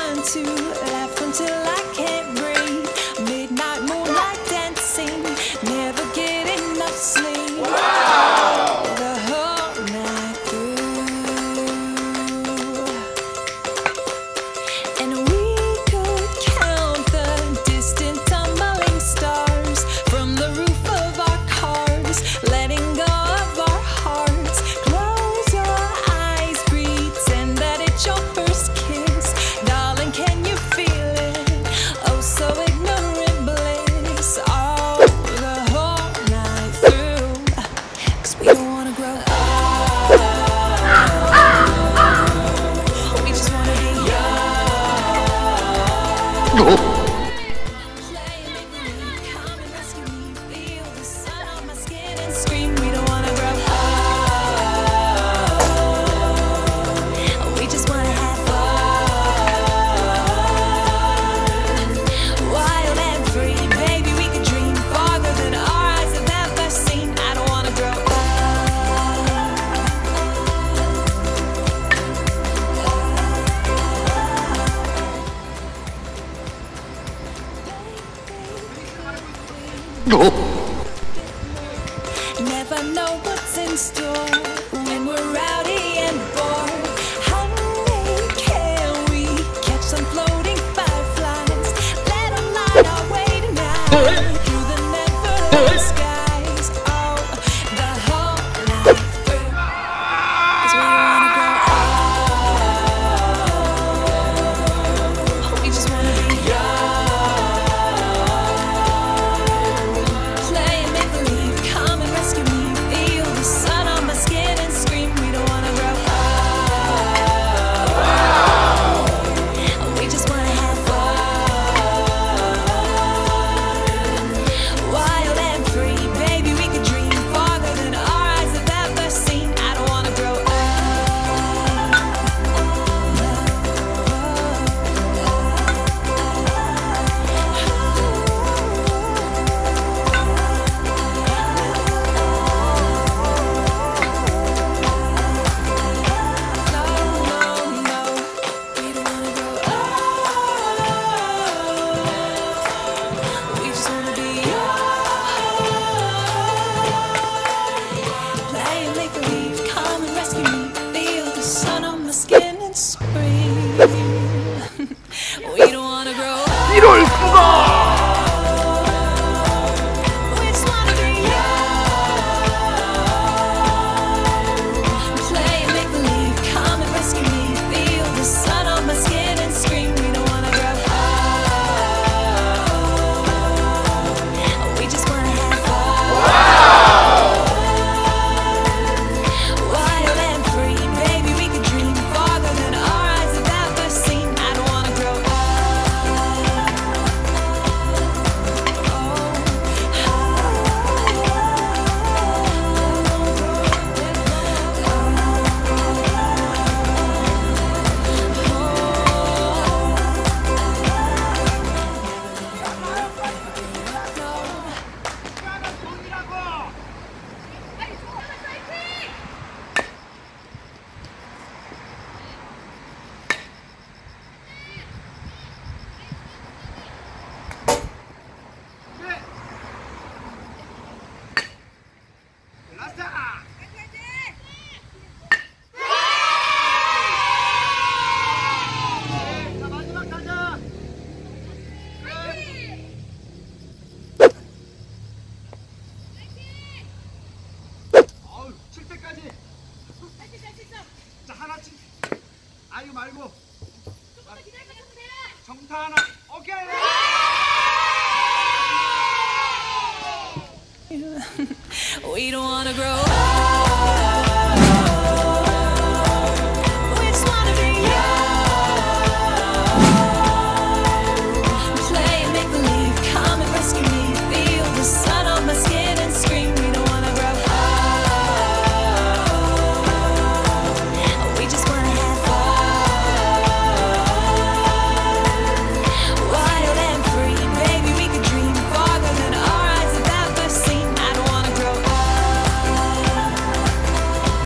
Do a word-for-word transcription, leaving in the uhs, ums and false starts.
fun to laugh until I can't breathe. Midnight moonlight dancing, never get enough sleep. Wow! The whole night through. And we could count the distant tumbling stars from the roof of our cars, letting go of our hearts. Close your eyes, pretend that it's your first kiss. Darling, can you feel it? Oh, so ignorant bliss. Oh, the whole night through. 'Cause we don't wanna grow up. We just wanna be young. Play, make believe, come and rescue me. Feel the sun on my skin and scream. We don't wanna grow up. We just wanna have fun. Wild and free, baby, we could dream farther than our eyes have ever seen. I don't wanna grow up. Never know what's in store when we're rowdy and bored. Honey, can we catch some floating fireflies? Let them light our way tonight through the never-ending skies. Oh, the whole night through. 'Cause we don't wanna grow up. We just wanna be young. Play and make believe, come and rescue me. Feel the sun on my skin and scream. We don't wanna grow up. We just wanna have fun. Wild and free, baby, we could dream farther than our eyes have ever seen. I don't wanna grow up. No, no, no, we don't wanna grow up. We just wanna be young. Play and make believe, come and rescue me. Feel the sun on my skin and scream. We don't wanna grow up. 이럴 수가! We just wanna be young. Play and make believe, come and rescue me. Feel the sun on my skin and scream. We don't wanna grow up. We just wanna have fun. Wild and free, baby, we could dream farther than our eyes have ever seen. I don't wanna grow up. 어우, 칠 때까지. 자, 하나 치. 아이고 말고. 정타 하나. 오케이. We don't wanna grow up.